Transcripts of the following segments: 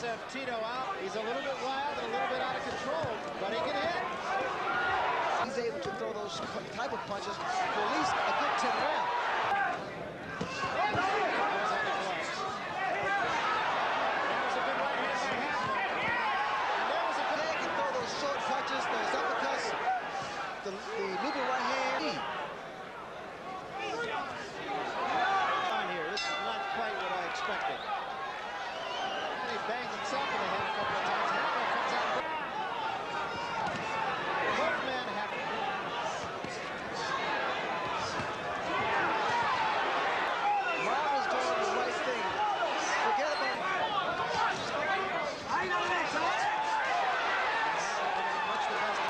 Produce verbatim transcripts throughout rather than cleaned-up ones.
sent Tito out. He's a little bit wild and a little bit out of control, but he can hit. He's able to throw those type of punches for at least a good ten rounds. The, the looping right hand. On here, this is not quite what I expected. And he banged himself in the head a couple of times. Hagler comes out. Both men have. Marvin's doing the right thing. Forget about it. I know that, son. Much the best.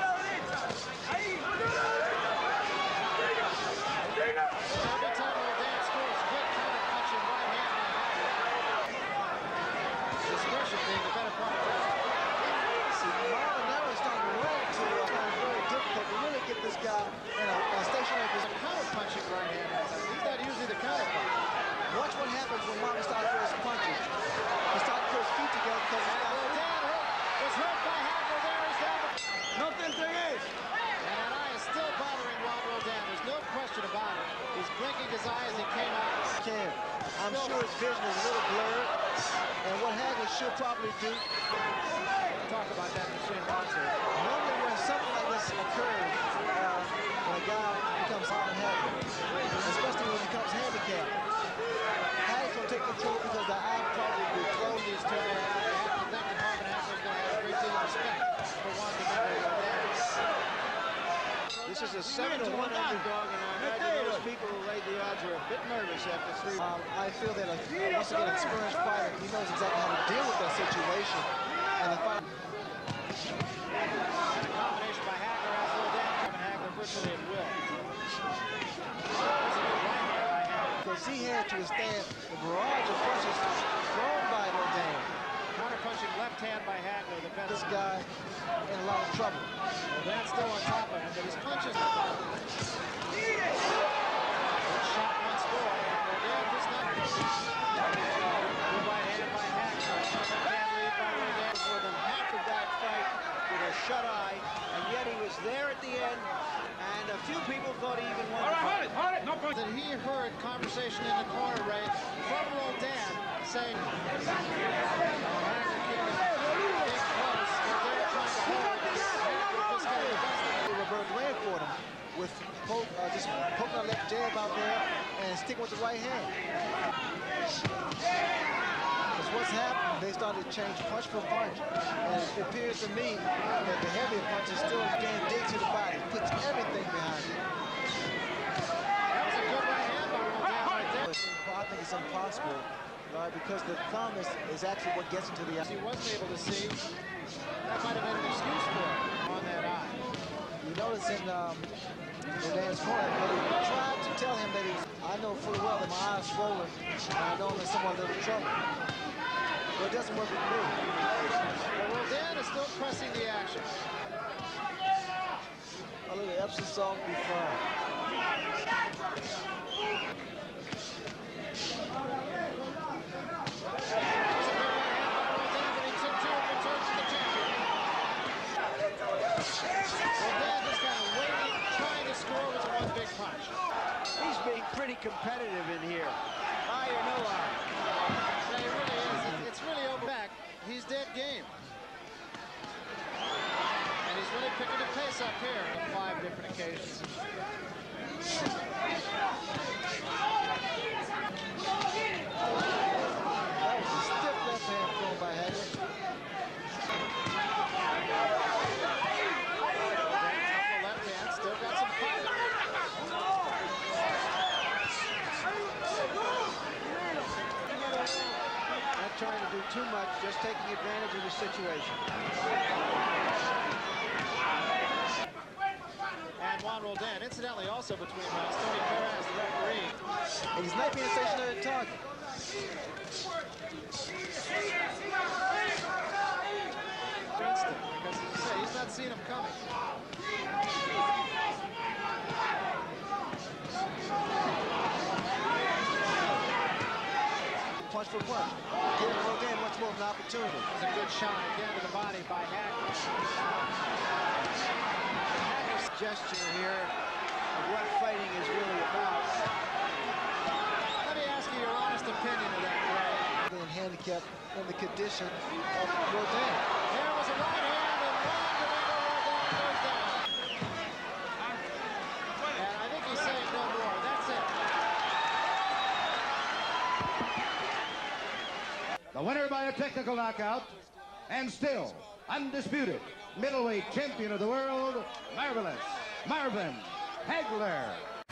Every time Roldan scores, good counter punching right hand by Hagler. Discretion being the better part of it. See, Marvin now is starting to run to uh, very difficult to really get this guy in a, a stationary position. Counter punching right hand. He's not usually the counter punch. Watch what happens when Marvin starts to his punches. He starts to put his feet together because he's got Roldan hurt. Was hurt by Hagler. There he's down. nothing to it. And that eye is still bothering Juan Roldan. There's no question about it. He's blinking his eye as he came out. Can. I'm sure his vision is a little blurred. And what Hagler should probably do. Talk about that in the same boxer. Normally when something like this occurs, uh, when a guy becomes Marvin Hagler, especially when he becomes handicapped, Hagler's going to take control because the eye probably will be closed. These two men, I have to think that Marvin Hagler's going to have a great deal of respect for Juan Domingo Roldan. This is a seven to one underdog, and I imagine those people who laid the odds were a bit nervous after three. Um, I feel that a, once again, an experienced fighter, he knows exactly how to deal with that situation. And the fight. That's a combination by Hagler as Roldan coming Hagler virtually at will. Because he had to withstand the barrage of punches thrown by Roldan. Counter punching left hand by Hagler, the best. This guy in a lot of trouble. Roldan's still on top of him, but his punches. Good shot once more. Roldan just not. Good right hand by Hagler. Can't lead by Roldan. More than half of that fight with a shut eye, and yet he was there at the end, and a few people thought he even won. All right, hold it, hold it, no point. That he heard conversation in the corner, Ray, from Roldan saying, Roberto Duran for him with poke, uh, just poking a left jab out there and sticking with the right hand. Because what's happened, they started to change punch for punch. And it appears to me that the heavier punch is still getting dig to the body, puts everything behind it. That was a good right hand by Roldan right there. I think it's impossible, right? Because the thumb is, is actually what gets into the eye. He wasn't able to see. That might have been an excuse for him on that eye. You notice in um, Roldan's corner, but he tried to tell him that he's, I know full well that my eye's swollen, and I know I'm in somewhat little trouble. But it doesn't work with me. But Roldan is still pressing the action. A little Epsom salt be fine. He's being pretty competitive in here. Eye or no eye. Yeah, he really is. It's really over back. He's dead game. And he's really picking the pace up here on five different occasions. That was a stiff left hand thrown by Hagler. Left hand, still got some power. Not trying to do too much, just taking advantage of the situation. And Juan Roldan, incidentally, also between rounds, Tony Perez, the referee. And he's not being a stationary target. Princeton, because as you say, he's not seen him coming. Punch for punch. Giving Roldan much more of an opportunity. opportunity. It's a good shot again to the body by Hagler. Hagler's gesture here of what fighting is really about. Let me ask you your honest opinion of that, Ray. Being handicapped in the condition of Roldan. There was a right hand, and Juan Domingo Roldan goes down. And I think he's saying no more. That's it. The winner by a technical knockout, and still undisputed middleweight champion of the world, Marvelous Marvin Hagler.